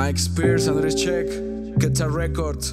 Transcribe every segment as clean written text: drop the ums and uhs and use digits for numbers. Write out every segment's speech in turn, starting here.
Mike Spears, Andrés Check, Quetzal Records.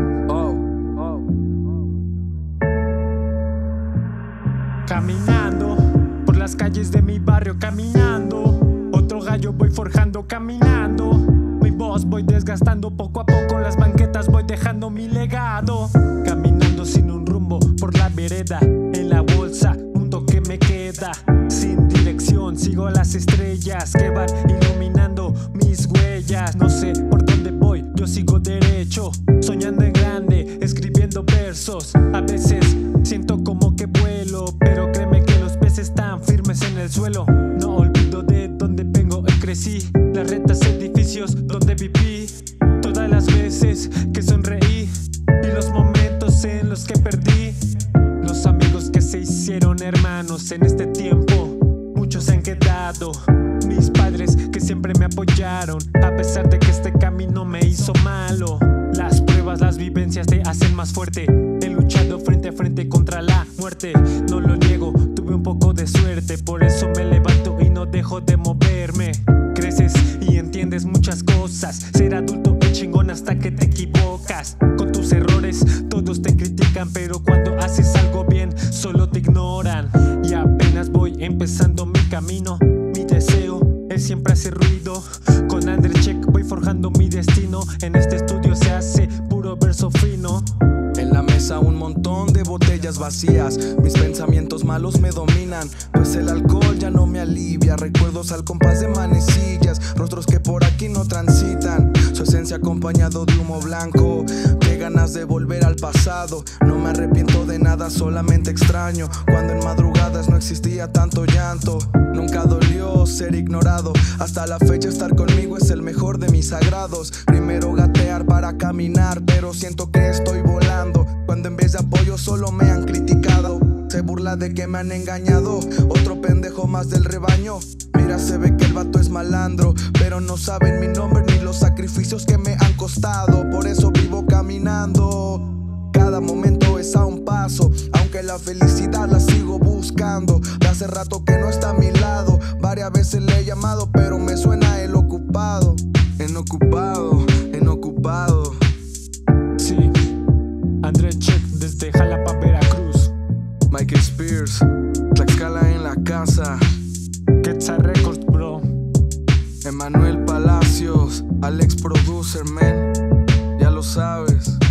Caminando por las calles de mi barrio, caminando. Otro gallo voy forjando, caminando. Mi voz voy desgastando, poco a poco las banquetas voy dejando mi legado. Caminando sin un rumbo por la vereda, en la bolsa mundo que me queda. Sin dirección sigo las estrellas que van iluminando mis huellas. No sé por dónde voy, yo sigo derecho, soñando en grande, escribiendo versos. A veces siento como que vuelo, pero créeme que los pies están firmes en el suelo. No olvido de dónde vengo y crecí, las retas, edificios donde viví, todas las veces que sonreí y los momentos en los que perdí. Los amigos que se hicieron hermanos en este tiempo, muchos se han quedado. Mis padres que siempre me apoyaron, a pesar de que este camino me hizo malo. Las pruebas, las vivencias te hacen más fuerte. He luchado frente a frente contra la muerte, no lo niego, tuve un poco de suerte. Por eso me levanto y no dejo de moverme. Creces y entiendes muchas cosas. Ser adulto es chingón hasta que te equivocas. Con tus errores todos te critican, pero cuando haces algo bien solo te ignoran. Y apenas voy empezando mi camino, mi deseo es siempre hacer ruido. Con Andrés Check voy forjando mi destino. En este estudio se hace puro verso fino. En la mesa un montón de botellas vacías, mis pensamientos malos me dominan, pues el alcohol ya no me alivia. Recuerdos al compás de manecillas, rostros que por aquí no transitan. Su esencia acompañado de humo blanco, qué ganas de volver al pasado. No me arrepiento de nada, solamente extraño cuando en madrugadas no existía tanto llanto. Nunca dolió ser ignorado, hasta la fecha estar conmigo es el mejor de mis sagrados. Primero gatear para caminar, pero siento que estoy volando, cuando en vez de apoyo solo me han criticado. Se burla de que me han engañado, otro pendejo más del rebaño. Mira, se ve que el vato es malandro, pero no saben mi nombre ni los sacrificios que me han costado. Por eso vivo caminando, cada momento es a un paso, aunque la felicidad la sigo buscando. De hace rato que no está a mi lado, varias veces le he llamado, pero me suena el ocupado. En ocupado, en ocupado. Sí, Andrés Check desde Jalapa, Veracruz. Mike Spears, Tlaxcala en la casa. Quetzal Records, bro. Emanuel Palacios, Alex Producer, man. Ya lo sabes.